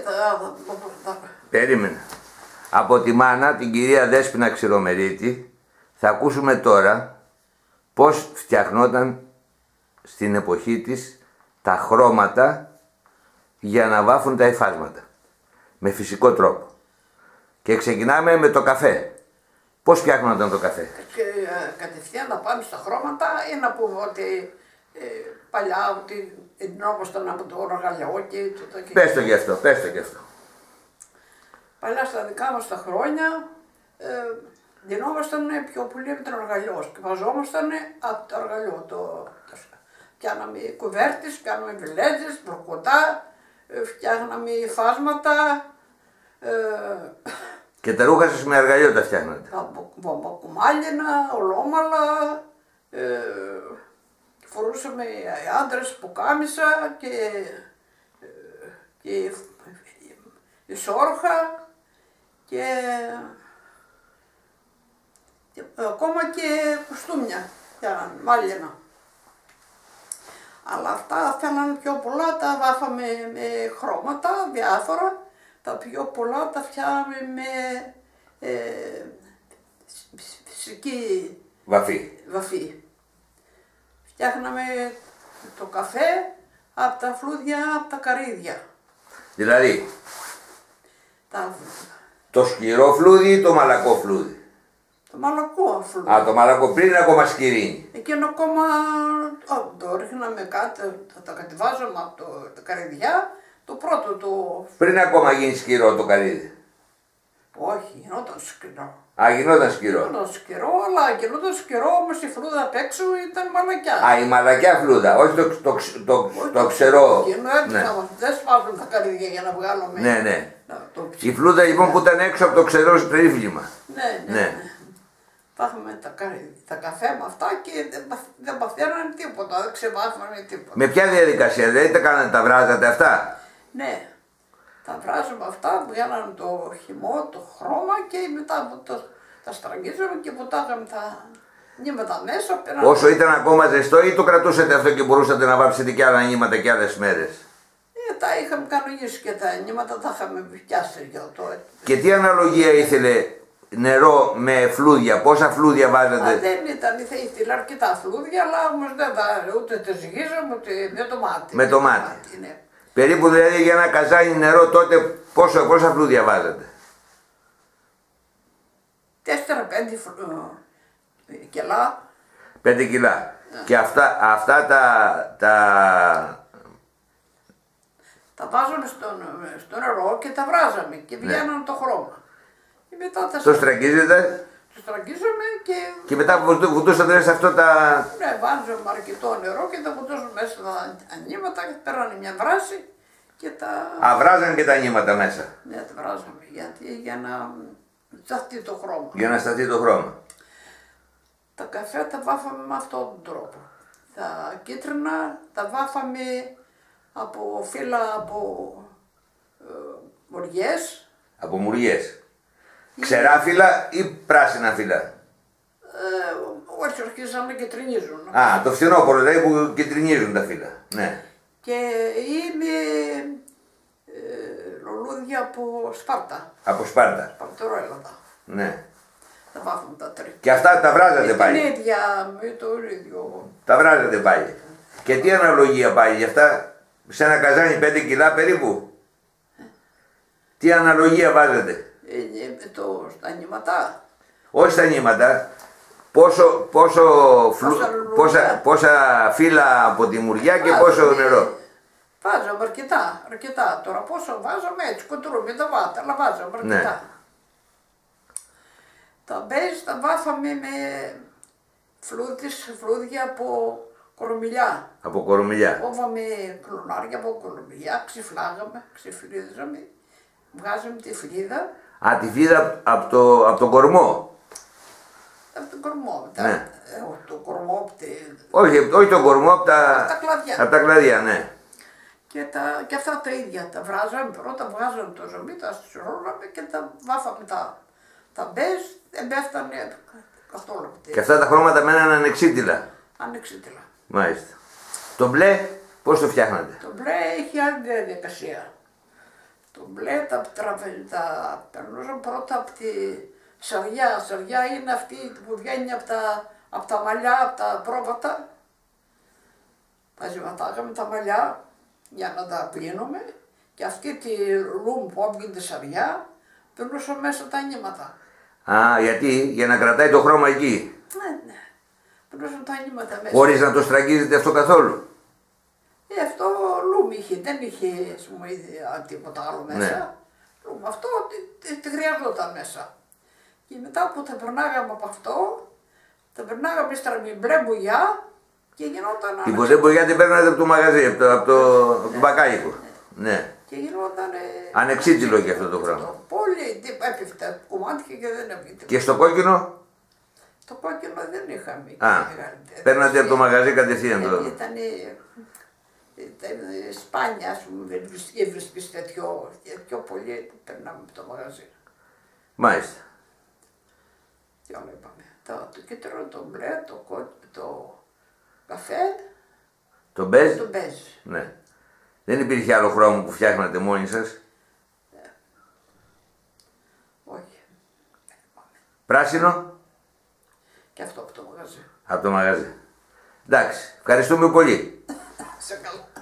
Περίμενε. Από τη μάνα, την κυρία Δέσποινα Ξηρομερίτη, θα ακούσουμε τώρα πώς φτιαχνόταν στην εποχή της τα χρώματα για να βάφουν τα υφάσματα. Με φυσικό τρόπο. Και ξεκινάμε με το καφέ. Πώς φτιάχνονταν το καφέ? Και κατευθείαν να πάμε στα χρώματα ή να πούμε ότι παλιά ότι εντυνόμασταν από το ρογαλιό και το... Πες το γι' αυτό, πες το γι' αυτό. Παλιά στα δικά μας τα χρόνια ντυνόμασταν πιο πολύ με τον ρογαλιό και βαζόμασταν από το ρογαλιό. Πιάναμε κουβέρτες, κάναμε βιλέτζες, μπροκοτά, φτιάχναμε υφάσματα. Και τα ρούχα σας με αργαλείο τα φτιάχνατε? Βαμβακουμάλινα, ολόμαλα, φορούσαμε οι άντρες πουκάμισα και ισόρχα και ακόμα και κουστούμια, μάλινα. Αλλά αυτά θέλανε πιο πολλά, τα βάφαμε με χρώματα διάφορα. Τα πιο πολλά τα φτιάχναμε με φυσική βαφή. Φτιάχναμε το καφέ από τα φλούδια, από τα καρύδια. Δηλαδή, το σκυρό φλούδι ή το μαλακό φλούδι? Το μαλακό φλούδι. Α, το μαλακό, πριν είναι ακόμα σκυρίνι. Εκείνο ακόμα το ρίχναμε κάτω, τα κατεβάζαμε από τα καρύδια. Το πρώτο το... Πριν ακόμα γίνει σκυρό το καρύδι? Όχι, γινόταν σκυρό. Α, γινόταν σκυρό. Γινόταν σκυρό, αλλά γινόταν σκυρό όμως η φλούδα απ' έξω ήταν μαλακιά. Α, η μαλακιά φλούδα, όχι το ξερό. Ναι. Δεν σπάζουν τα καρύδια για να βγάλουμε. Ναι, ναι. Η φλούδα λοιπόν που ήταν έξω από το ξερό περίφλημα. Ναι. Πάθαμε τα καφέ με αυτά και δεν παθαίνανε τίποτα, δεν ξεβάθμανε τίποτα. Με ποια διαδικασία, δεν τα κάνατε, τα βράζατε αυτά? Ναι, τα βράζαμε αυτά, βγάλανε το χυμό, το χρώμα και μετά τα στραγγίζαμε και ποτάγαμε τα νήματα μέσα. Όσο ήταν ακόμα ζεστό ή το κρατούσατε αυτό και μπορούσατε να βάψετε και άλλα νήματα και άλλες μέρες? Τα είχαμε κανονίσει και τα νήματα τα είχαμε πιάσει για το... Και τι αναλογία ήθελε νερό με φλούδια, πόσα φλούδια βάζατε? Δεν ήταν, ήθελα αρκετά φλούδια, αλλά όμως δεν ούτε τα ζυγίζαμε ούτε με το μάτι. Με το μάτι. Ναι. Περίπου δηλαδή για ένα καζάνι νερό τότε πόσα φλούδια βάζατε? 4-5 κιλά. 5 κιλά. Και αυτά τα βάζαμε στο νερό και τα βράζαμε και βγαίνανε το χρώμα. Και μετά το στραγγίζετε? Το στραγγίζαμε και μετά βουτούσατε σε αυτό τα... Ναι, βάζαμε αρκετό νερό και τα βουτούσαμε μέσα στα νήματα και πέρανε μια βράση και τα... Α, βράζανε και τα νήματα μέσα? Ναι, τα βράζαμε για να σταθεί το χρώμα. Για να σταθεί το χρώμα. Τα καφέ τα βάφαμε με αυτόν τον τρόπο. Τα κίτρινα τα βάφαμε από φύλλα από μουριές. Από μουριές. Ξερά φύλλα ή πράσινα φύλλα? Όχι, αρχίζανε και τρινίζουν. Α, το φθινόπωρο δηλαδή που κυτρινίζουν τα φύλλα. Ναι. Και είναι λουλούδια από Σπάρτα. Από Σπάρτα. Σπαρτορέλατα. Ναι. Τα βάφουμε τα τρία. Και αυτά τα βράζατε πάλι? Την ίδια, με το ίδιο. Τα βράζατε πάλι. Και τι αναλογία πάλι για αυτά? Σε ένα καζάνι 5 κιλά περίπου? Τι αναλογία βάζετε? Στα νήματα. Όχι στα νήματα. Πόσα φύλλα από τη μουριά και πόσο νερό? Βάζαμε αρκετά. Τώρα πόσο βάζαμε έτσι, κοντρούμε τα βάτα, αλλά βάζαμε αρκετά. Ναι. Τα μπέζ τα βάφαμε με φλούδια από κορομιλιά. Από κορομιλιά. Κόβαμε κλονάρια από κορομιλιά, ξεφλίδιζαμε, βγάζαμε τη φλίδα. Α, τη φλίδα από τον κορμό. Από τον κορμό. Ναι. Το κορμό. Όχι τον κορμό, από τα κλαδιά, ναι. Και αυτά τα ίδια τα βράζαμε, πρώτα βγάζαμε το ζωμί, τα συρρώναμε και τα βάφαμε τα μπέζ, δεν πέφτανε καθόλου. Και αυτά τα χρώματα μέναν ανεξίτηλα. Ανεξίτηλα. Μάλιστα. Το μπλε πώς το φτιάχνατε? Το μπλε έχει άλλη διαδικασία. Το μπλε τα περνούσαν πρώτα από τη σαριά. Σαριά είναι αυτή που βγαίνει από τα μαλλιά, από τα πρόβατα. Τα ζεματάγαμε τα μαλλιά για να τα πλύνουμε και αυτή τη ρούμ που έβγαινε τη σαριά περνούσαν μέσα τα νήματα. Α, γιατί, για να κρατάει το χρώμα εκεί. Ναι. Περνούσαν τα νήματα μέσα. Χωρίς να το στραγγίζετε αυτό καθόλου. Αυτό λούμ είχε, δεν είχε τίποτα άλλο μέσα. Ναι. Λούμ, αυτό τη χρειαζόταν μέσα. Και μετά που τα περνάγαμε από αυτό, τα περνάγαμε ύστερα με μπλε μπογιά και γινόταν... Την μπλε μπογιά την παίρνατε από το μαγαζί, από το μπακάλικο. Ναι. Και γινόταν... Ανεξίτηλο και αυτό το χρώμα. Πολύ, έπεφτε κομμάτια και δεν έπεφτε. Και στο κόκκινο? Το κόκκινο δεν είχαμε. Παίρνατε από το μαγαζί κατευθείαν το... Ήταν σπάνια, ας πούμε, δεν βρίσκεις τέτοιο, πιο πολύ περνάμε από το μαγαζί. Μάλιστα. Τι άλλο είπαμε, το κίτρινο, το μπλε, το καφέ, το μπέζ. το μπέζ. Ναι. Δεν υπήρχε άλλο χρώμα που φτιάχνατε μόνοι σας? Όχι. Πράσινο? Και αυτό από το μαγαζί. Από το μαγαζί. Εντάξει, ευχαριστούμε πολύ. Σε καλά.